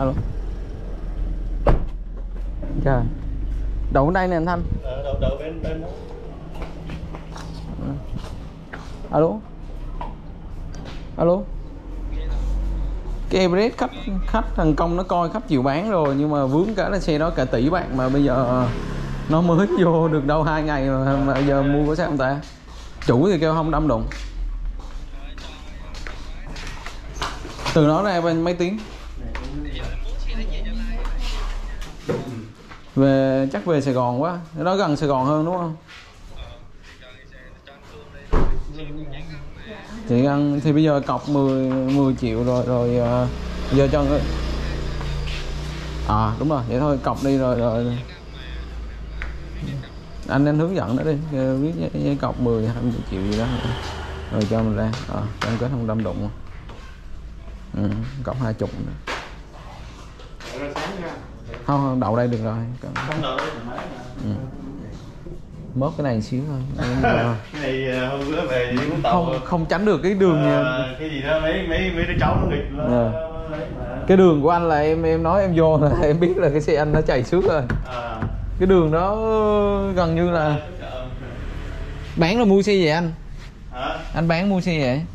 Alo. Trời. Đậu ở đây nè anh Thanh. Đậu bên đó. Alo. Alo. Cái Everest khách thằng Công nó coi khách chịu bán rồi, nhưng mà vướng cả là xe đó cả tỷ bạc mà bây giờ nó mới vô được đâu 2 ngày mà giờ mua có sao không ta? Chủ thì kêu không đâm đụng. Từ đó ra bên mấy tiếng. Về chắc về Sài Gòn quá, nó gần Sài Gòn hơn đúng không? Chị ăn thì bây giờ cọc 10 triệu rồi giờ cho đúng rồi, vậy thôi cọc đi rồi anh hướng dẫn nó đi, viết với cọc 10-20 triệu gì đó rồi cho mình ra cam kết không đâm đụng. Cọc 20 nữa. Không đậu đây được rồi. Không đậu đây Mớp cái này xíu thôi. Cái này hôm bữa về đi Vũng Tàu không tránh được cái đường cái gì đó mấy đứa cháu nó nghịch nó cái đường của anh là em nói em vô là em biết là cái xe anh nó chạy xước rồi. Cái đường đó gần như là bán là mua xe vậy anh? Hả? Anh bán mua xe vậy?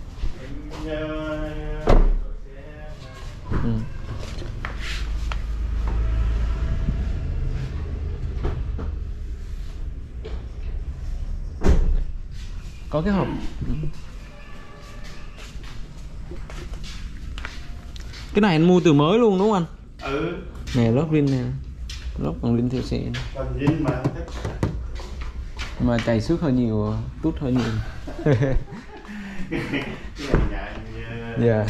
Có cái hộp. Cái này anh mua từ mới luôn đúng không anh? Nè lốp rin nè. Lốp còn rin theo xe. Còn rin mà chạy xước hơi nhiều, tút hơi nhiều. Dạ.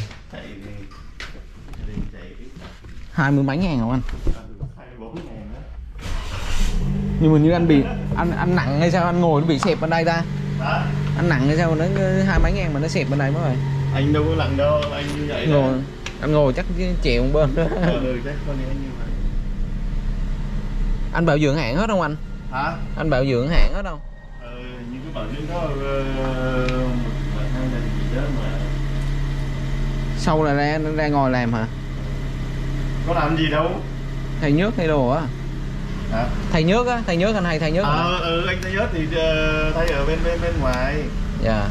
20 mấy ngàn không anh? 24 ngàn đó. Nhưng mà như anh bị anh nặng hay sao anh ngồi nó bị xẹp bên đây ta? Hả? Anh nặng hay sao nó 20 mấy ngàn mà nó xẹp bên đây mất rồi? Anh đâu có nặng đâu, anh như vậy ngồi, anh ngồi chắc chèo một bên đó. Chắc con như vậy. Anh bảo dưỡng hãng hết không anh? Hả? Anh bảo dưỡng hãng hết không? Những cái bảo dưỡng đó một hai lần gì đó mà. Sau là ra ngồi làm hả? Có làm gì đâu. Thay nhớt hay đồ á? Hả? Thay nhớt á, thay nhớt anh hay thay nhớt. Anh thay nhớt thì thay ở bên ngoài. Dạ.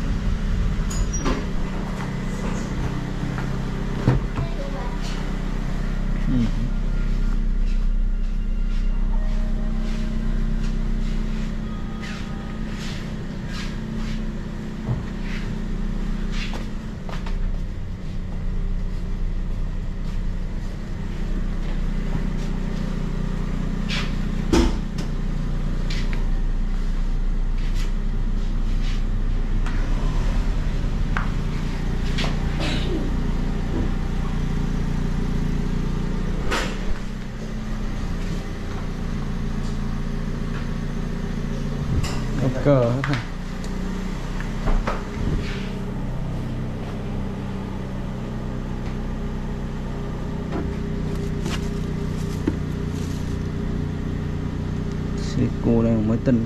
Cờ hết. Cô đây mới tinh.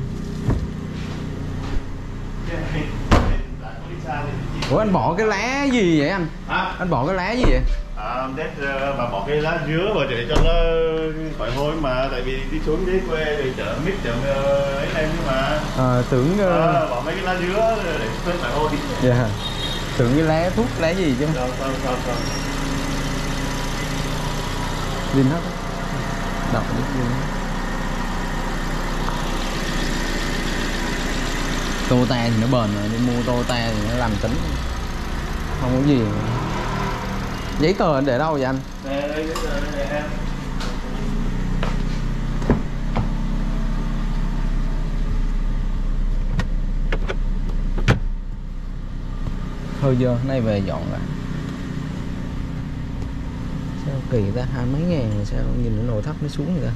Ủa anh bỏ cái lá gì vậy anh? Hả? Anh bỏ cái lá gì vậy? Bà bỏ cái lá dứa vào để cho nó khỏi hôi mà, tại vì đi xuống dưới quê thì chợ mít chợ ấy em mà. Tưởng bỏ mấy cái lá dứa để quên khỏi hôi. Dạ. Tưởng cái lá thuốc lá gì chứ. Không. Zin hết. Đọc biết zin hết. Toyota thì nó bền rồi, đi mua Toyota thì nó làm tính. Không có gì. Giấy tờ anh để đâu vậy anh? Đây giấy tờ đây em. Thôi giờ nay về dọn lại. Sao kỳ ta, 20 mấy ngàn sao nhìn cái nội thất nó xuống vậy ta?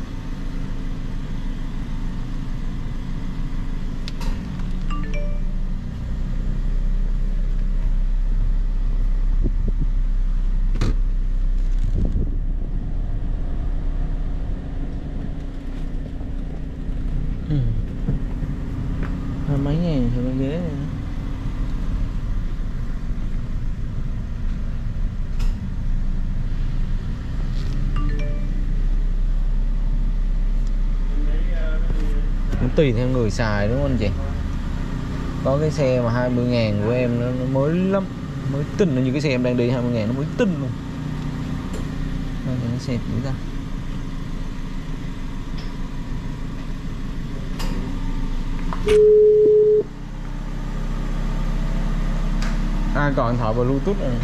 Mấy ngàn thì cái ghế này. Cũng tùy theo người xài đúng không anh chị? Có cái xe mà 20.000 của em nó mới lắm, mới tinh, như cái xe em đang đi 20.000 nó mới tinh luôn. Nó xe gì ta? Gọi điện thoại vào Bluetooth rồi.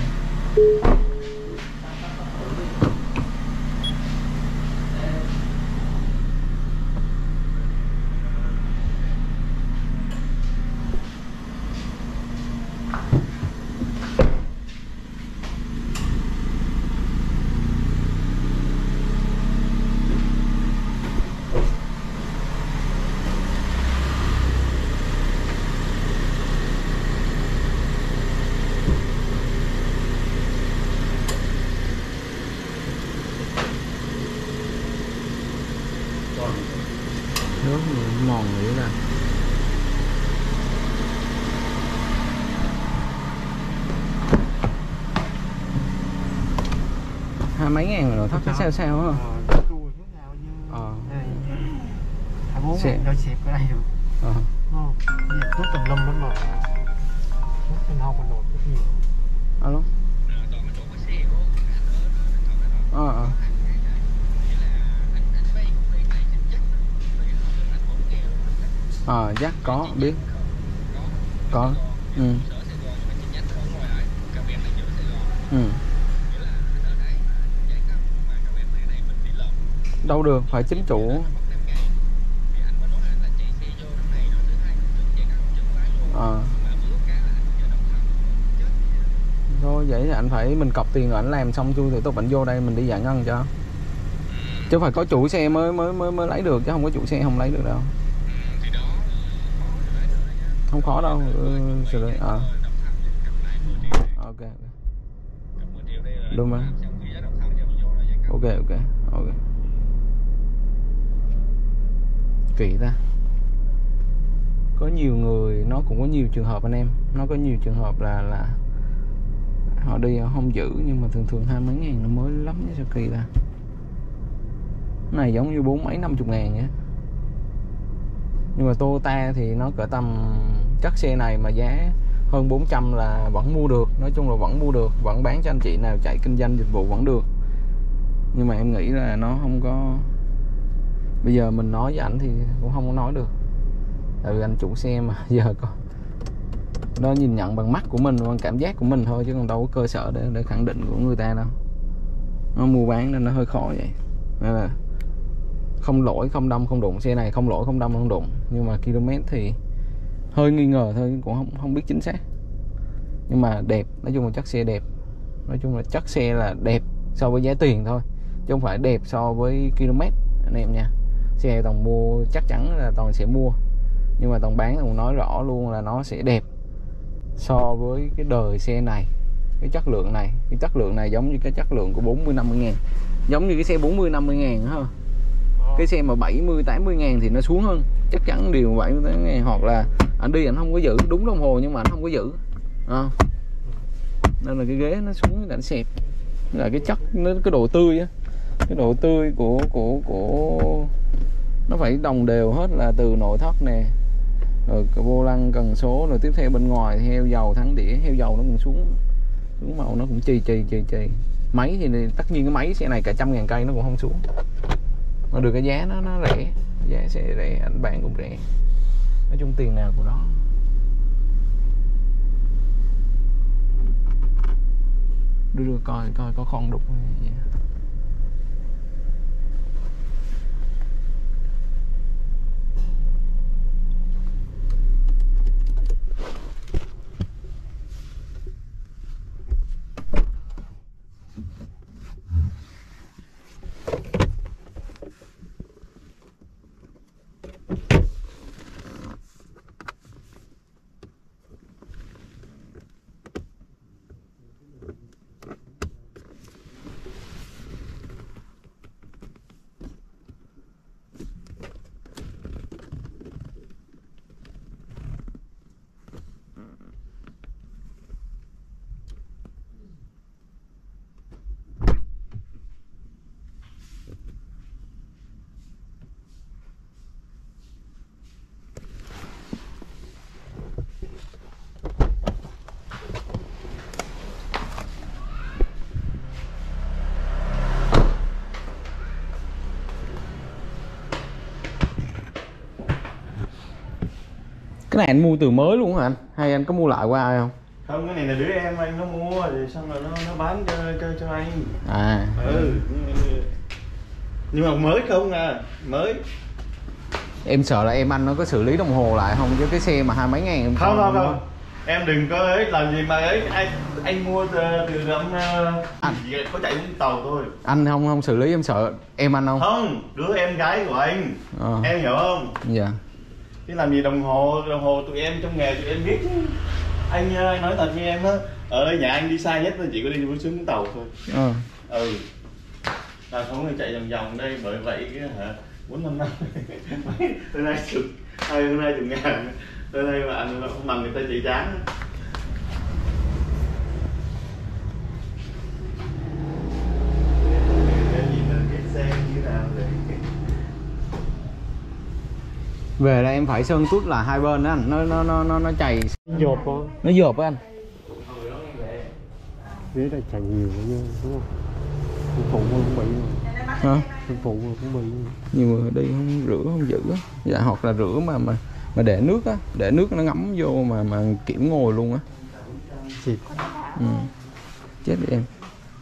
Nước mòn nghĩ là hai mấy ngàn rồi, thắt cái sao hả? Xe đôi xịp ở đây được. Nước tùm lum lắm mà. Nước trên hông mình nổi rất nhiều. Alo. Dắt có biết. Có. Đâu được, phải chính chủ. Thôi vậy thì anh phải, mình cọc tiền rồi anh làm xong chui thủ tục anh vô đây mình đi giải ngân cho. Chứ phải có chủ xe mới lấy được, chứ không có chủ xe không lấy được đâu. Không khó đâu. Ok. Đúng rồi. Ok. Kỳ ta. Có nhiều người, nó cũng có nhiều trường hợp anh em, nó có nhiều trường hợp là họ đi họ không giữ, nhưng mà thường hai mấy ngàn nó mới lắm chứ sao kỳ ta. Này giống như 40 mấy 50 ngàn vậy. Nhưng mà Toyota thì nó cỡ tầm, chắc xe này mà giá hơn 400 là vẫn mua được. Nói chung là vẫn mua được, vẫn bán cho anh chị nào chạy kinh doanh dịch vụ vẫn được. Nhưng mà em nghĩ là nó không có, bây giờ mình nói với ảnh thì cũng không có nói được. Tại vì anh chủ xe mà giờ có, nó nhìn nhận bằng mắt của mình, bằng cảm giác của mình thôi, chứ còn đâu có cơ sở để khẳng định của người ta đâu. Nó mua bán nên nó hơi khó vậy. Nên là không lỗi, không đâm, không đụng. Xe này không lỗi, không đâm, không đụng. Nhưng mà km thì hơi nghi ngờ thôi, cũng không biết chính xác. Nhưng mà đẹp, nói chung là chất xe đẹp. Nói chung là chất xe là đẹp so với giá tiền thôi, chứ không phải đẹp so với km anh em nha. Xe Toàn mua chắc chắn là Toàn sẽ mua, nhưng mà Toàn bán Toàn nói rõ luôn là nó sẽ đẹp so với cái đời xe này. Cái chất lượng này giống như cái chất lượng của 40-50 ngàn, giống như cái xe 40-50 ngàn ha. Cái xe mà 70-80 ngàn thì nó xuống hơn, chắc chắn điều 70-80 ngàn. Hoặc là anh đi anh không có giữ đúng đồng hồ, nhưng mà anh không có giữ nên là cái ghế nó xuống cảnh xẹp. Là cái chất, cái độ tươi á, cái độ tươi của nó phải đồng đều hết, là từ nội thất nè, rồi cái vô lăng cần số, rồi tiếp theo bên ngoài heo dầu, thắng đĩa heo dầu nó cũng xuống màu, nó cũng chì. Máy thì tất nhiên cái máy xe này cả 100.000 cây nó cũng không xuống. Mà được cái giá nó rẻ, giá sẽ rẻ, anh bạn cũng rẻ. Nói chung tiền nào của nó. Đưa coi có con đục gì. Cái này anh mua từ mới luôn hả anh? Hay anh có mua lại qua ai không? Không, cái này là đứa em anh nó mua rồi xong rồi nó bán cho anh. À. Nhưng mà mới không à, mới. Em sợ là em anh nó có xử lý đồng hồ lại không chứ cái xe mà 20 mấy ngàn em không. Em đừng có ấy làm gì mà ấy, anh mua từ năm anh có chạy Vũng Tàu thôi. Anh không xử lý, em sợ em anh không? Không, đứa em gái của anh. Em hiểu không? Dạ. Chứ làm gì đồng hồ tụi em trong nghề tụi em biết. Anh nói thật với em á, ở đây nhà anh đi xa nhất là chỉ có đi xuống Vũng Tàu thôi. Là không phải chạy vòng vòng đây, bởi vậy cái hả 4-5 năm hôm nay chục ngàn, hôm nay mà anh không bằng người ta chạy chán. Về đây em phải sơn tút là hai bên đó anh, nó chày dột quá, nó dột á anh. biết là chạy nhiều như đúng không? Phụ cũng bị Hả? phụ cũng bị. Nhưng mà đi không rửa không giữ á. Dạ, hoặc là rửa mà để nước á, để nước nó ngấm vô mà kiểm ngồi luôn á. Xịt. Chết đi em.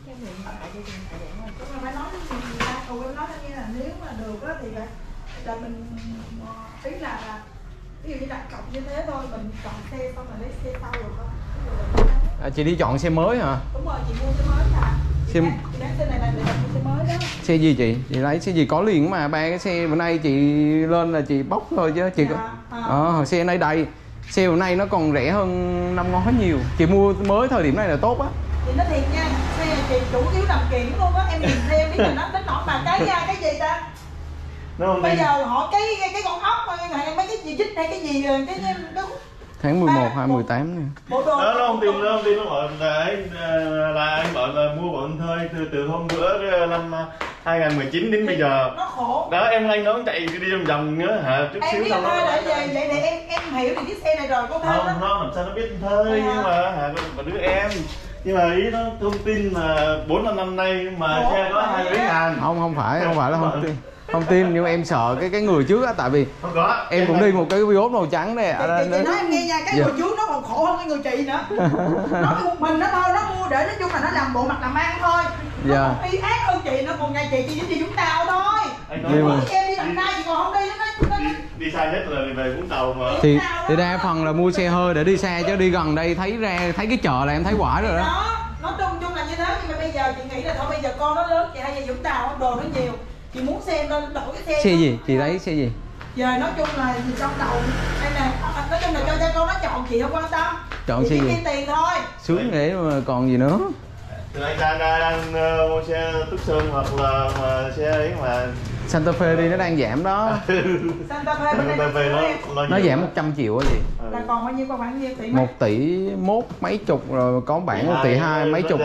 Mình ý là ví dụ như đặt cọc như thế thôi, mình chọn xe xong rồi lấy xe sau rồi không? Chị đi chọn xe mới hả? Đúng rồi, chị mua xe mới hả? Chị bán xe này là để mua xe mới đó. Xe gì chị? Chị lấy xe gì có liền mà, ba cái xe bữa nay chị lên là chị bóc thôi chứ chị xe này đầy. Xe bữa nay nó còn rẻ hơn năm ngoái nhiều. Chị mua mới thời điểm này là tốt á. Chị nói thiệt nha, xe chị chủ yếu làm kiện luôn á, em nhìn xe em biết là nó đến nỗi mà cái gì ta? Bây giờ họ cái con ốc mấy cái gì chích hay cái gì cái tháng 11 2018 nè. Nó không tin nó gọi là anh bảo là mua bọn thôi từ hôm bữa năm 2019 đến bây giờ. Nó khổ. Đó anh nó chạy đi vòng vòng nữa hả, chút xíu xong nó. Vậy để em hiểu thì chiếc xe này rồi cô Thơm. Không, nó làm sao nó biết thôi, nhưng mà hả có đứa em. Nhưng mà ý nó thông tin là 4-5 năm nay mà xe có 20 ngàn. Không phải là không tin. Không tin, nhưng mà em sợ cái người trước á, tại vì không có. Em cũng đi một cái Vios màu trắng này. Chị nói em nghe nha, cái người trước nó còn khổ hơn cái người chị nữa. Nó một mình nó thôi, nó mua để nói chung là nó làm bộ mặt làm ăn thôi. Nó còn y ác hơn chị, nó còn nhà chị chỉ đi Vũng Tàu thôi. Nhưng mà em đi Đồng Nai chị còn không đi nó đi xa nhất là về Vũng Tàu mà. Thì đa phần là mua xe hơi để đi xa, chứ đi gần đây thấy cái chợ là em thấy quả rồi đó. Nó chung là như thế, nhưng mà bây giờ chị nghĩ là thôi bây giờ con nó lớn, chị hay về Vũng Tàu đồ nó nhiều. Chị muốn xem nên đổi cái xe. Xe gì? Chị lấy xe gì? Giờ nói chung là trong đầu đây nè, nói chung là cho con nó chọn, chị không quan tâm. Chọn xe gì? Tiền thôi. Sướng để mà còn gì nữa. Anh đang mua xe Tucson hoặc là xe ấy mà Santa Fe đi, nó đang giảm đó. Santa Fe nó giảm 100 triệu á gì? Là còn bao nhiêu, còn khoảng nhiêu tỷ mấy? 1 tỷ 1 mấy chục rồi, có bản 1 tỷ 2 mấy chục.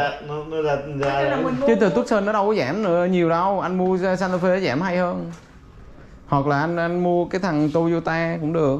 Chứ từ Tucson nó đâu có giảm nữa nhiều đâu. Anh mua Santa Fe nó giảm hay hơn. Hoặc là anh mua cái thằng Toyota cũng được.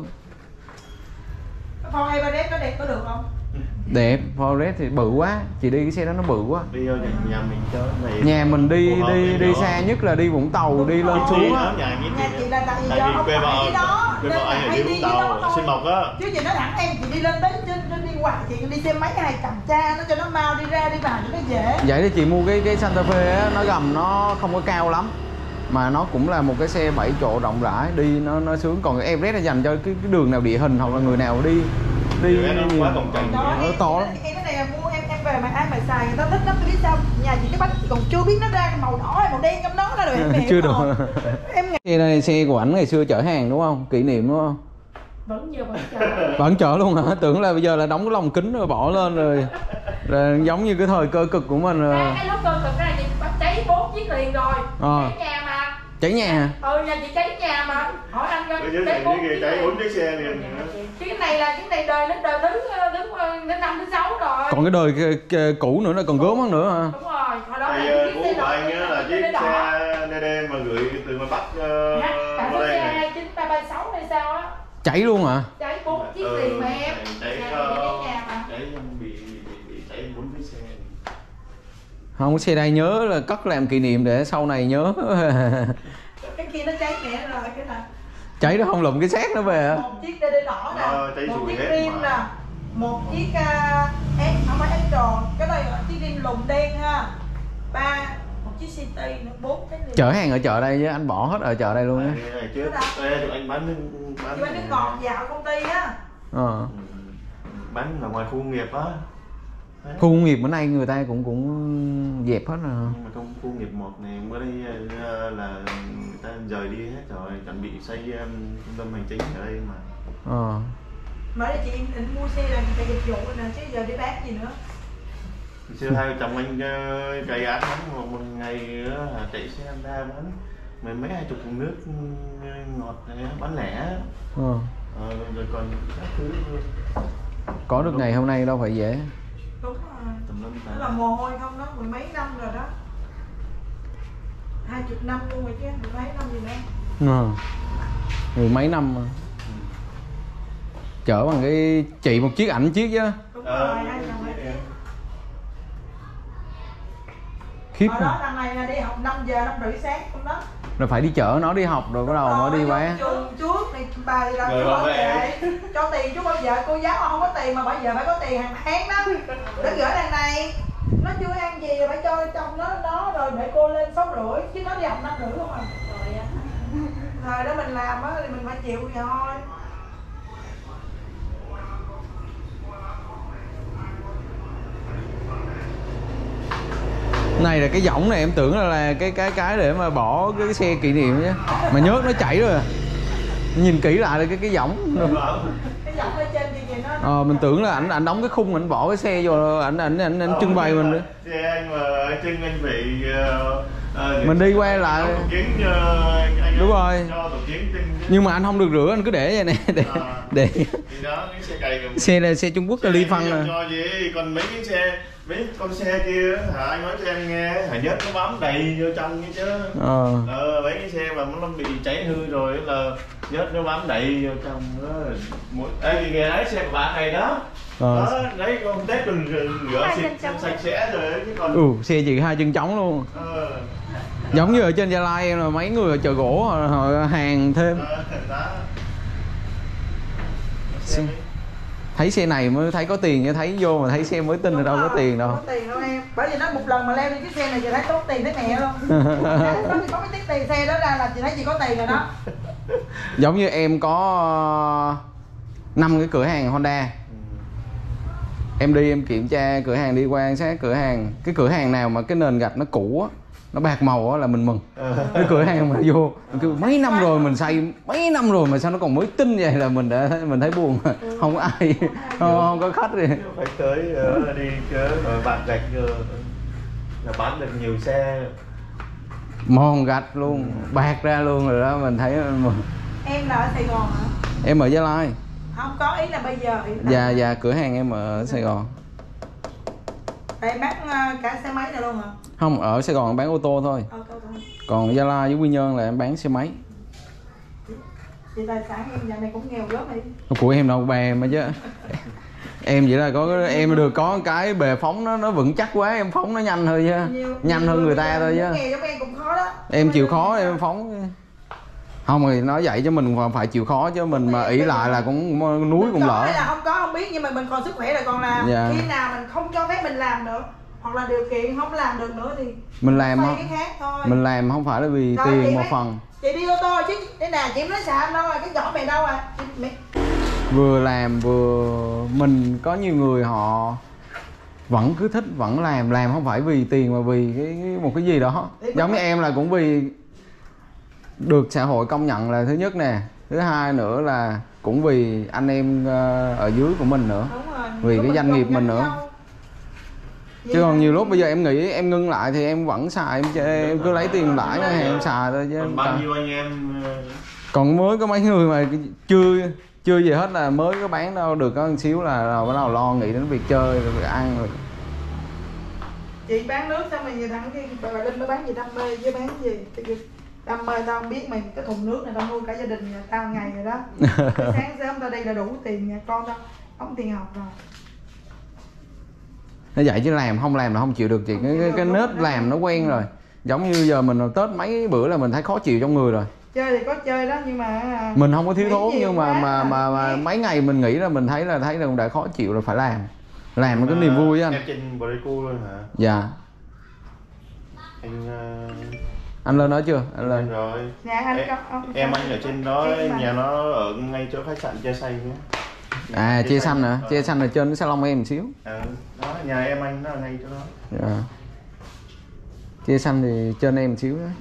Ford Everest có đẹp có được không? Đẹp, Ford Everest thì bự quá, chị đi cái xe đó nó bự quá. Đi vô nhà mình cho này. Nhà mình đi xa nhất là đi Vũng Tàu, đi lên xuống á. Nhà chị là tại vì do quê vợ anh ở Vũng Tàu, xin mộc á. Chứ chị nói thẳng em, chị đi lên tới trên đi hoài, chị đi xe máy hay cầm cha nó cho nó mau đi ra đi vào cho nó dễ. Vậy thì chị mua cái Santa Fe á, nó gầm nó không có cao lắm. Mà nó cũng là một cái xe 7 chỗ rộng rãi, đi nó sướng. Còn cái Everest là dành cho cái đường nào địa hình hoặc là người nào đi nó quá cồng kềnh, nó to lắm. Em cái này là mua em về mà ai mà xài người ta thích lắm, tôi biết sao nhà chị cái bánh còn chưa biết nó ra màu đỏ hay màu đen trong nó rồi em chưa được. Xe này xe của ảnh ngày xưa chở hàng đúng không, kỷ niệm đúng không? Vẫn chở luôn hả? Tưởng là bây giờ là đóng cái lồng kính rồi bỏ lên rồi giống như cái thời cơ cực của mình rồi. Cái lúc cơ cực này chị bắt cháy 4 chiếc liền rồi. Cháy nhà mà. Cháy nhà hả? Nhà chị cháy nhà mà. Hỏi anh coi. Cháy 4 chiếc xe liền. Chứ cái này đời đứng đến 5 đến 6 rồi. Còn cái đời cũ nữa là còn gớm hơn nữa hả? Đúng rồi. Hồi đó cũ của anh là chiếc xe DD mà gửi từ ngoài Bắc vào đây. Xe 29336 hay sao á. Cháy luôn hả? Cháy 4 chiếc liền mà em. Cháy bị cháy 4 chiếc xe. Không, xe đây nhớ là cất làm kỷ niệm để sau này nhớ. Cái kia nó cháy mẹ rồi cái là Cháy nó không lụm cái xác nó về á. Một chiếc đê đỏ nè, cháy một rùi chiếc hết rim mà. nè, một chiếc không phải ép tròn, cái này là chiếc rim lùn đen ha, một chiếc city nữa, 4 cái. Chở hàng ở chợ đây chứ anh bỏ hết ở chợ đây luôn á. Trước tụi anh bán nước ngọt dạo công ty á. Bán ở ngoài khu công nghiệp á. Khu công nghiệp bữa nay người ta cũng dẹp hết rồi. Nhưng mà trong khu công nghiệp 1 này bữa đây là người ta rời đi hết rồi, chuẩn bị xây trung tâm hành chính ở đây mà. Mới là chị định mua xe là chạy dịch vụ nè, chứ giờ đi bán gì nữa. Xưa hai vợ chồng anh cày ác lắm, một ngày chạy xe Honda bán mấy 20 thùng nước ngọt này bán lẻ. Rồi còn các thứ có được ngày hôm nay đâu phải dễ. Đúng rồi. Đó là mồ hôi không đó, 10 mấy năm rồi đó. 20 năm luôn rồi chứ, 10 mấy năm gì nữa. 10 mấy năm mà. Chở bằng cái chị một chiếc ảnh chiếc chứ. Đúng rồi, hai chồng hai chiếc. Khiếp. Ở đó đằng này là đi học 5 giờ 5 rưỡi sáng không đó. Rồi phải đi chở nó đi học rồi bắt đầu mới đi bán. Trường trước này bà là chú bảo vệ cho tiền chú bảo vệ, cô giáo mà không có tiền mà bây giờ phải có tiền hàng tháng đó để gửi đằng này. Nó chưa ăn gì rồi phải cho trong nó rồi để cô lên 6 rưỡi chứ nó đi học 5 rưỡi không à. Thời đó mình làm á thì mình phải chịu vậy thôi. Này là cái võng này em tưởng là cái để mà bỏ cái xe kỷ niệm chứ, mà nhớt nó chảy rồi. Nhìn kỹ lại là cái võng. Cái võng ở trên thì nó. Mình tưởng là ảnh đóng cái khung, ảnh bỏ cái xe vô, ảnh trưng bày mình nữa. Xe anh mà trưng anh bị mình đi qua lại. Đúng rồi. Nhưng mà anh không được rửa, anh cứ để vậy nè để. Xe này xe Trung Quốc là li phân rồi. Cho gì còn mấy con xe kia anh nói cho em nghe, nhớt nó bám đầy vô trong chứ. Mấy cái xe mà nó bị cháy hư rồi là nhớt nó bám đầy vô trong đó. Ê kìa đấy, xe của bạn này đó. Đó, đấy con Tết mình rửa sạch sẽ rồi chứ còn. Xe chị 2 chân trống luôn. Giống như ở trên Gia Lai em là mấy người ở chợ gỗ họ hàng thêm. Thấy xe này mới thấy có tiền, thấy vô mà thấy xe mới tin là đâu có tiền đâu. Không có tiền đâu em. Bởi vì nó một lần mà leo lên cái xe này chị thấy tốt tiền thấy mẹ luôn. Có cái tiết tiền xe đó ra là chị thấy chị có tiền rồi đó. Giống như em có 5 cái cửa hàng Honda. Em đi em kiểm tra cửa hàng, đi quan sát cửa hàng. Cái cửa hàng nào mà cái nền gạch nó cũ á, nó bạc màu á là mình mừng. Cái cửa hàng mà vô mấy năm rồi mình xây mấy năm rồi mà sao nó còn mới tinh vậy là mình thấy buồn. Không có ai không có khách gì. Phải tới đi rồi bạc gạch là bán được nhiều xe. Mòn gạch luôn, bạc ra luôn rồi đó, mình thấy mừng. Em là ở Sài Gòn hả? Em ở Gia Lai. Không có, ý là bây giờ. Dạ cửa hàng em ở Sài Gòn. Em bán cả xe máy này luôn hả? Không, ở Sài Gòn em bán ô tô thôi. Còn Gia Lai với Quy Nhơn là em bán xe máy. Chị tài sản em giờ này cũng nghèo gớm đi. Của em đâu bè mà chứ. Em chỉ là em được có cái bề phóng nó vững chắc quá, em phóng nó nhanh thôi chứ. Nhanh hơn người ta thôi chứ. Nghèo giống em cũng khó đó. Em chịu khó em phóng. Không thì nói vậy chứ mình phải chịu khó chứ mình mà ỷ lại là cũng núi cũng lỡ. Là không có không biết nhưng mà mình còn sức khỏe là còn làm. Khi nào mình không cho phép mình làm nữa hoặc là điều kiện không làm được nữa thì mình làm cái khác thôi. Mình làm không phải là vì rồi, tiền một phần. Chị đi ô tô chứ thế nào chị nói xàm đâu rồi, cái giỏ mày đâu à? Vừa làm vừa mình có nhiều người họ vẫn cứ thích vẫn làm không phải vì tiền mà vì một cái gì đó. Giống như em là cũng vì được xã hội công nhận là thứ nhất nè, thứ hai nữa là cũng vì anh em ở dưới của mình nữa. Vì cái doanh nghiệp mình nữa. Chứ còn nhiều lúc bây giờ em nghĩ em ngưng lại thì em vẫn xài, em cứ lấy tiền lãi hay em xài thôi chứ. Còn bao nhiêu anh em? Còn mới có mấy người mà chưa gì hết là mới có bán đâu được có một xíu là bắt đầu lo nghĩ đến việc chơi rồi việc ăn rồi. Chị bán nước xong rồi thằng kia bà Linh nó bán gì đam mê với bán gì? Đam mê tao không biết mày, cái thùng nước này tao nuôi cả gia đình nhà tao ngày rồi đó. Sáng sớm tao đi là đủ tiền nhà con tao đóng tiền học rồi. Nó vậy chứ làm không làm là không chịu được chị, cái nết làm nó quen rồi. Giống như giờ mình Tết mấy bữa là mình thấy khó chịu trong người rồi. Chơi thì có chơi đó nhưng mà mình không có thiếu thốn, nhưng mà mấy ngày mình nghĩ là mình thấy là cũng đã khó chịu rồi, phải làm nó cái niềm vui á anh. Em trên Pleiku luôn hả? Dạ. Anh lên đó chưa? Anh lên rồi. Dạ anh em anh ở trên đó, nhà nó ở ngay chỗ khách sạn Chia Xanh nhé. À, Chia Xanh hả? Chia Xanh là trên cái salon em một xíu. Đó, nhà em anh nó ở ngay chỗ đó. Dạ. Chia Xanh thì trên em một xíu đó.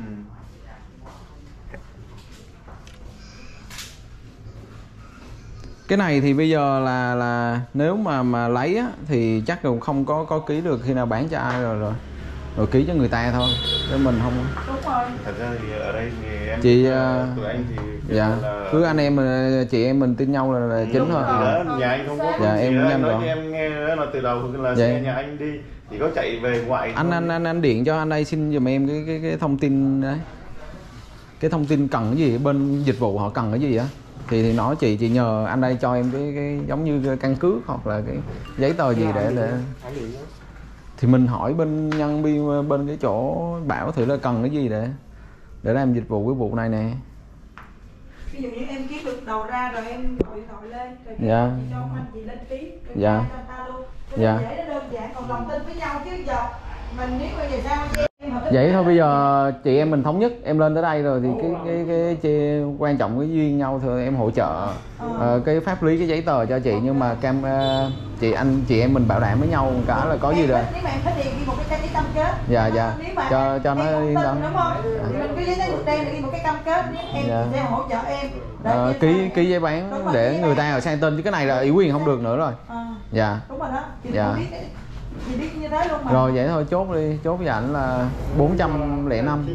Cái này thì bây giờ là nếu mà lấy á thì chắc cũng không có ký được, khi nào bán cho ai rồi ký cho người ta thôi, chứ mình không. Đúng rồi. Thật ra thì ở đây thì em chị tụi anh thì dạ là... cứ anh em chị em mình tin nhau là chính thôi. Nhà anh không có dạ em cũng nhanh rồi. Em nghe là từ đầu là xe nhà anh đi chỉ có chạy về ngoại. Anh điện cho anh đây, xin giùm em cái thông tin đấy, cái thông tin cần cái gì, bên dịch vụ họ cần cái gì á thì nói chị nhờ anh đây cho em cái giống như căn cước hoặc là cái giấy tờ gì để thì mình hỏi bên nhân viên bên cái chỗ bảo thử là cần cái gì để làm dịch vụ cái vụ này nè. Ví dụ như em kiếm được đầu ra rồi em gọi điện thoại lên rồi dạ. chị cho anh chị lên phí rồi dạ. cho người ta luôn. Dạ. Dễ, nó đơn giản, còn lòng tin với nhau chứ giờ mình nếu bây giờ sao vậy thôi. Bây giờ chị em mình thống nhất, em lên tới đây rồi thì cái quan trọng cái duyên nhau thôi, em hỗ trợ cái pháp lý, cái giấy tờ cho chị, nhưng mà chị em mình bảo đảm với nhau cả là có gì rồi. Nếu mà em phải điền ghi một cái giấy cam kết. Dạ cho nó yên tâm. Đúng không? Mình cái giấy đen ghi một cái cam kết, em sẽ hỗ trợ em. Ký giấy bán để người ta sang tên, chứ cái này là ủy quyền không được nữa rồi. Dạ. Đúng rồi đó. Dạ. Chị biết như thế luôn mà. Rồi vậy thôi, chốt đi, chốt với ảnh là 405.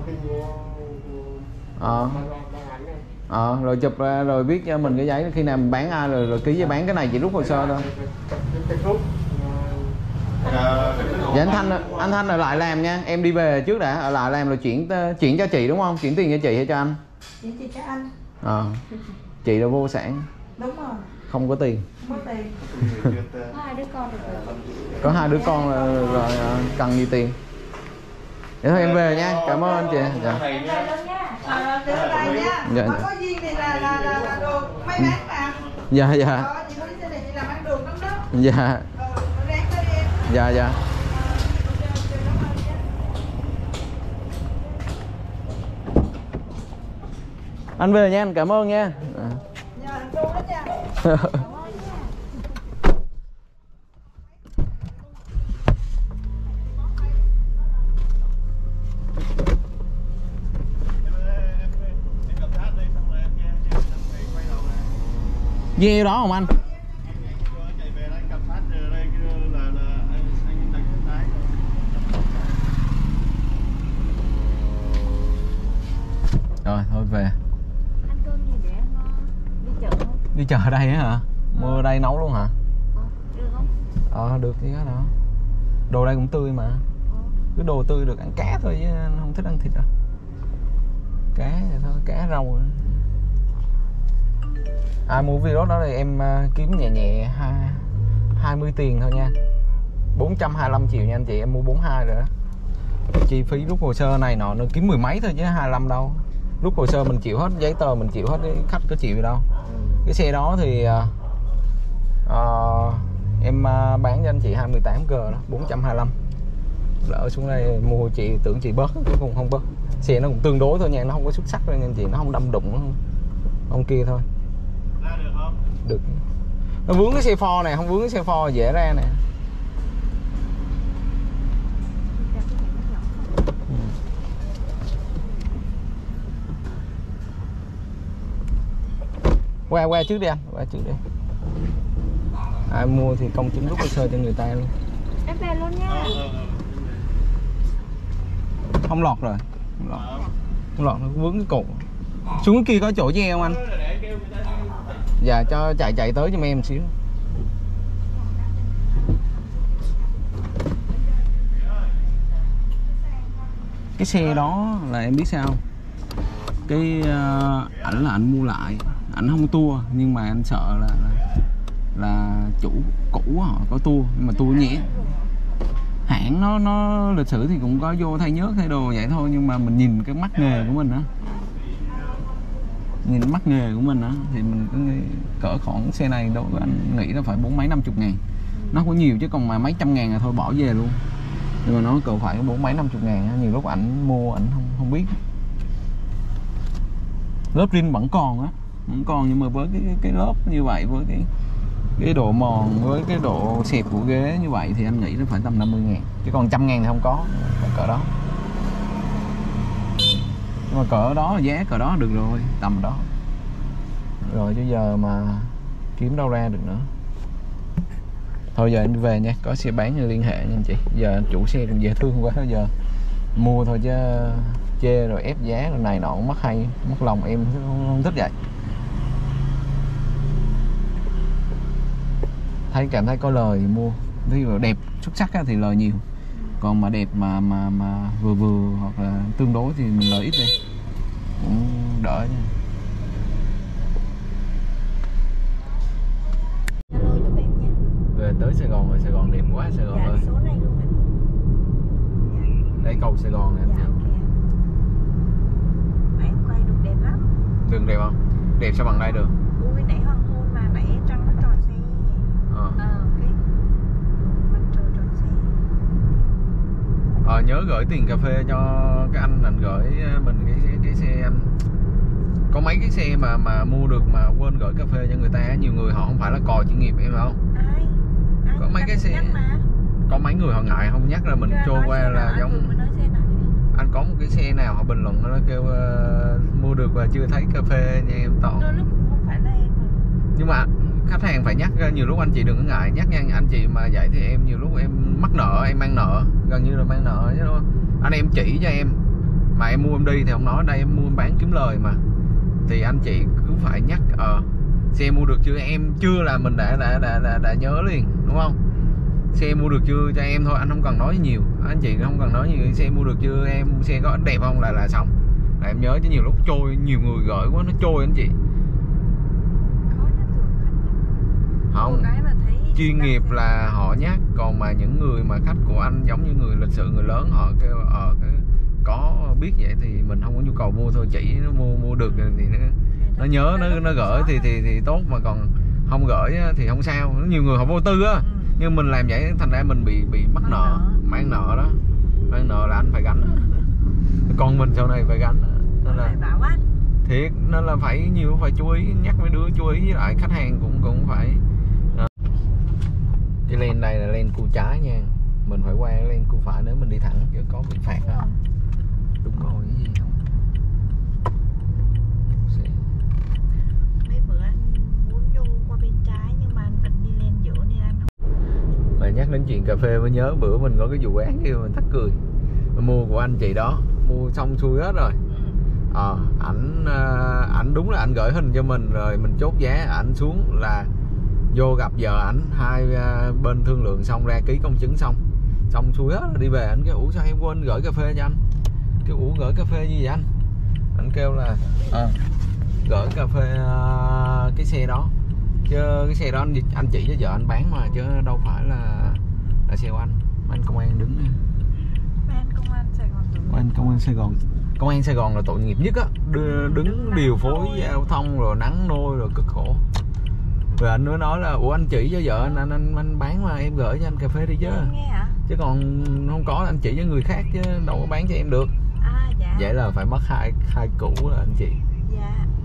Rồi chụp ra rồi viết cho mình cái giấy, khi nào mình bán ai rồi ký giấy bán, cái này chỉ rút hồ sơ thôi. Dạ anh Thanh ở lại làm nha, em đi về trước đã, ở lại làm rồi chuyển cho chị đúng không? Chuyển tiền cho chị hay cho anh? Chuyển chị cho anh. Chị là vô sản. Đúng rồi. Không có tiền. Không có tiền. Có 2 đứa con rồi. Có 2 đứa con rồi cần gì tiền. Để thôi em về nha, cảm ơn anh chị. Dạ. Dạ. Có duyên thì là đồ may bán mà. Dạ. Chị nói thế này chị làm ăn đường lắm đó. Dạ. Ráng tới đi em. Dạ. Anh về nha, anh cảm ơn nha. Nhờ thằng Trung đó nha. Ghe đó không anh? Rồi thôi về. Ăn cơm gì để đi chợ không? Đi chợ ở đây á hả? Mua ở đây nấu luôn hả? Được không? Được chứ đó. Đồ đây cũng tươi mà. Cứ đồ tươi được, ăn cá thôi chứ không thích ăn thịt đâu. Cá vậy thôi, cá rau. Mua virus đó thì em kiếm nhẹ 20 tiền thôi nha. 425 triệu nha anh chị, em mua 42 rồi đó. Chi phí rút hồ sơ này nọ nó kiếm 10 mấy thôi chứ 25 đâu. Rút hồ sơ mình chịu hết, giấy tờ mình chịu hết, khách có chịu gì đâu. Cái xe đó thì em bán cho anh chị 28G đó, 425. Lỡ xuống đây mua chị tưởng chị bớt, cuối cùng không bớt. Xe nó cũng tương đối thôi nha, nó không có xuất sắc đâu nha anh chị, nó không đâm đụng ông kia thôi. Được không? Được. Nó vướng cái xe Ford này, không vướng cái xe Ford dễ ra nè. Qua trước đi anh, qua trước đi. Ai mua thì công chứng rút hồ sơ cho người ta luôn. Em về luôn nha. Không lọt rồi. Không lọt, nó vướng cái cột. Xuống kia có chỗ cho em không anh? Dạ cho chạy tới cho em xíu. Cái xe đó là em biết sao không? Cái ảnh là anh mua lại, ảnh không tua, nhưng mà anh sợ là chủ cũ họ có tua, nhưng mà tua nhẹ. Hãng nó lịch sử thì cũng có vô thay nhớt thay đồ vậy thôi, nhưng mà mình nhìn cái mắt nghề của mình á, nhìn mắc nghề của mình á thì mình cứ nghĩ cỡ khoảng xe này đâu anh nghĩ nó phải 40 mấy 50 ngàn. Nó có nhiều chứ còn mà mấy trăm ngàn là thôi bỏ về luôn. Nhưng mà nó cỡ phải 40 mấy 50 ngàn á, nhiều lúc ảnh mua ảnh không biết. Lớp rin vẫn còn á, vẫn còn, nhưng mà với cái lớp như vậy, với cái độ mòn, với cái độ xẹp của ghế như vậy thì anh nghĩ nó phải tầm 50 ngàn, chứ còn 100 ngàn thì không có, phải cỡ đó. Nhưng mà cỡ đó, giá cỡ đó được rồi, tầm đó rồi, chứ giờ mà kiếm đâu ra được nữa. Thôi giờ anh đi về nha, có xe bán thì liên hệ nha anh chị. Giờ chủ xe cũng dễ thương quá, giờ mua thôi chứ chê rồi ép giá rồi này nọ mất hay, mất lòng em không thích vậy. Cảm thấy có lời thì mua, ví dụ đẹp xuất sắc thì lời nhiều, còn mà đẹp mà vừa vừa hoặc là tương đối thì mình lời ít đi cũng đỡ nha. Về tới Sài Gòn rồi, Sài Gòn đẹp quá Sài Gòn ơi. Số này luôn ạ. Đây cầu Sài Gòn nè em. Dạ, okay. Mà em quay được đẹp lắm. Đường đẹp không? Đẹp sao bằng đây được? Ui nãy hoàng hôn mà nãy trăng nó tròn xe. Cái mặt trời tròn xe. Nhớ gửi tiền cà phê cho cái anh gửi mình cái xe anh. Có mấy cái xe mà mua được mà quên gửi cà phê cho người ta, nhiều người họ không phải là cò chuyên nghiệp em không? Ai Có mấy cái xe có mấy người họ ngại không nhắc, là mình trôi qua là giống anh có một cái xe nào họ bình luận nó kêu mua được và chưa thấy cà phê nha em Toàn. Đôi lúc không phải là em. Nhưng mà khách hàng phải nhắc, nhiều lúc anh chị đừng có ngại nhắc nha anh chị, mà vậy thì em nhiều lúc em mắc nợ, em mang nợ, gần như là mang nợ chứ đúng không? Anh em chỉ cho em mà em mua em đi thì không nói, đây em mua em bán kiếm lời mà, thì anh chị cứ phải nhắc xe mua được chưa em, chưa là mình đã nhớ liền đúng không? Xe mua được chưa cho em thôi, anh không cần nói nhiều, anh chị không cần nói nhiều, xe mua được chưa em, xe có đẹp không là xong, là em nhớ. Chứ nhiều lúc trôi, nhiều người gửi quá nó trôi anh chị. Không, chuyên nghiệp là họ nhắc, còn mà những người mà khách của anh giống như người lịch sự, người lớn, họ kêu có biết vậy thì mình không có nhu cầu mua thôi, chỉ nó mua được thì nó nhớ, nó gửi thì tốt, mà còn không gửi thì không sao. Nhiều người họ vô tư á, nhưng mình làm vậy thành ra mình bị mắc nợ, mang nợ đó, mang nợ là anh phải gánh, con mình sau này phải gánh, nên là thiệt, nên là phải nhiều phải chú ý, nhắc mấy đứa chú ý, với lại khách hàng cũng phải. Cái len đây là len cua trái nha, mình phải qua len cua phải nếu mình đi thẳng chứ có bị phạt đó. Đúng rồi, cái gì không? Mấy bữa anh muốn vô qua bên trái nhưng mà anh vẫn đi lên giữa nên anh không. Mà nhắc đến chuyện cà phê mới nhớ bữa mình có cái vụ án kia mình thắc cười. Mình mua của anh chị đó, mua xong xuôi hết rồi. Ảnh đúng là ảnh gửi hình cho mình rồi mình chốt giá, ảnh xuống là vô gặp vợ ảnh, hai bên thương lượng xong ra ký công chứng xong xuôi hết rồi đi về. Ảnh kêu ủa sao em quên gửi cà phê cho anh, kêu ủa gửi cà phê gì vậy anh kêu là gửi cà phê cái xe đó, chứ cái xe đó anh chỉ cho vợ anh bán mà, chứ đâu phải là xe của anh. Anh công an đứng nè, công an Sài Gòn, công an Sài Gòn là tội nghiệp nhất á, đứng điều phối giao thông rồi nắng nôi rồi cực khổ. Rồi anh mới nói là ủa anh chỉ cho vợ anh bán mà em gửi cho anh cà phê đi chứ. Chứ còn không có anh chỉ cho người khác chứ đâu có bán cho em được. Dạ. Vậy là phải mất hai củ là anh chị. Dạ.